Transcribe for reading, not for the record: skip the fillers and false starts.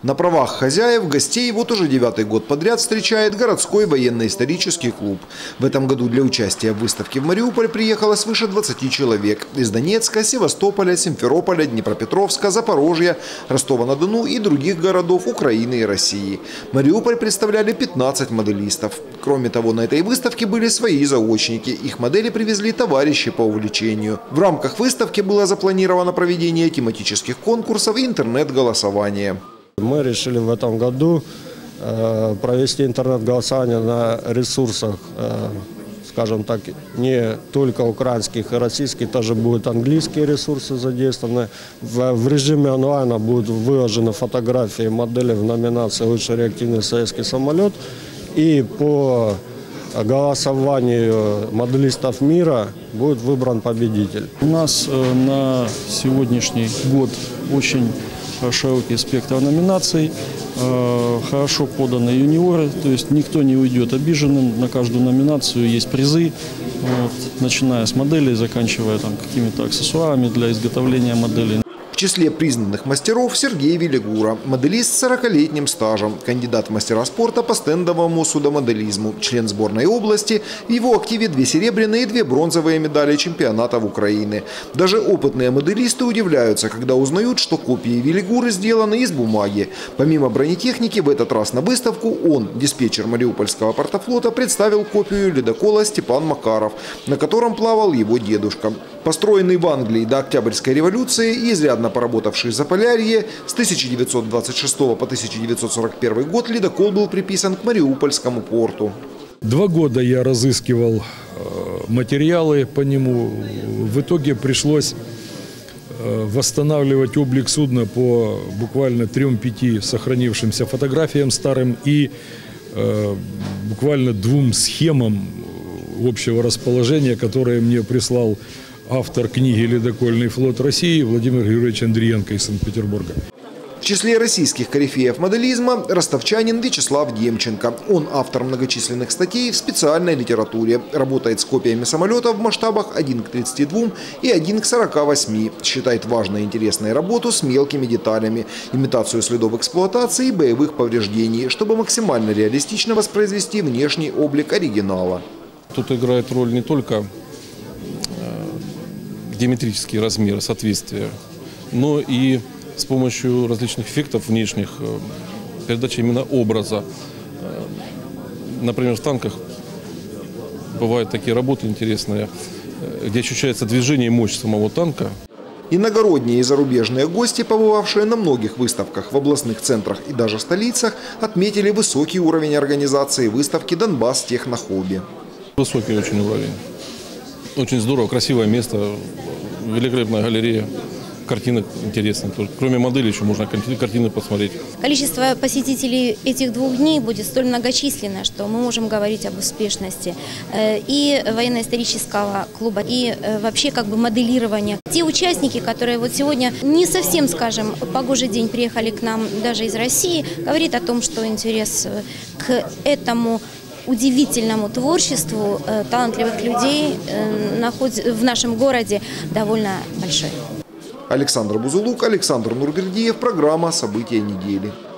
На правах хозяев гостей вот уже 9-й год подряд встречает городской военно-исторический клуб. В этом году для участия в выставке в Мариуполь приехало свыше 20 человек. Из Донецка, Севастополя, Симферополя, Днепропетровска, Запорожья, Ростова-на-Дону и других городов Украины и России. Мариуполь представляли 15 моделистов. Кроме того, на этой выставке были свои заочники. Их модели привезли товарищи по увлечению. В рамках выставки было запланировано проведение тематических конкурсов и интернет-голосования. Мы решили в этом году провести интернет-голосование на ресурсах, скажем так, не только украинских и российских, также будут английские ресурсы задействованы. В режиме онлайна будут выложены фотографии моделей в номинации «Лучший реактивный советский самолет». И по голосованию моделистов мира будет выбран победитель. У нас на сегодняшний год очень широкий спектр номинаций, хорошо поданы юниоры, то есть никто не уйдет обиженным, на каждую номинацию есть призы, начиная с моделей, заканчивая какими-то аксессуарами для изготовления моделей. В числе признанных мастеров Сергей Велигура, моделист с 40-летним стажем, кандидат в мастера спорта по стендовому судомоделизму, член сборной области. В его активе 2 серебряные и 2 бронзовые медали чемпионатов Украины. Даже опытные моделисты удивляются, когда узнают, что копии Велигуры сделаны из бумаги. Помимо бронетехники, в этот раз на выставку он, диспетчер Мариупольского портофлота, представил копию ледокола «Степан Макаров», на котором плавал его дедушка. Построенный в Англии до Октябрьской революции и изрядно поработавший в Заполярье, с 1926 по 1941 год ледокол был приписан к Мариупольскому порту. 2 года я разыскивал материалы по нему. В итоге пришлось восстанавливать облик судна по буквально 3-5 сохранившимся фотографиям старым и буквально 2 схемам общего расположения, которые мне прислал автор книги «Ледокольный флот России» Владимир Юрьевич Андриенко из Санкт-Петербурга. В числе российских корифеев моделизма ростовчанин Вячеслав Демченко. Он автор многочисленных статей в специальной литературе. Работает с копиями самолетов в масштабах 1:32 и 1:48. Считает важной и интересной работу с мелкими деталями, имитацию следов эксплуатации и боевых повреждений, чтобы максимально реалистично воспроизвести внешний облик оригинала. Тут играет роль не только геометрические размеры, соответствия, но и с помощью различных эффектов внешних, передача именно образа. Например, в танках бывают такие работы интересные, где ощущается движение и мощь самого танка. Иногородние и зарубежные гости, побывавшие на многих выставках в областных центрах и даже столицах, отметили высокий уровень организации выставки «Донбасс Технохобби». Высокий очень уровень. Очень здорово, красивое место, великолепная галерея. Картины интересные. Кроме модели еще можно картины посмотреть. Количество посетителей этих 2 дней будет столь многочисленное, что мы можем говорить об успешности и военно-исторического клуба, и вообще моделирования. Те участники, которые вот сегодня не совсем, скажем, погожий день приехали к нам даже из России, говорит о том, что интерес к этому удивительному творчеству талантливых людей в нашем городе довольно большой. Александр Бузулук, Александр Нурбердиев. Программа «События недели».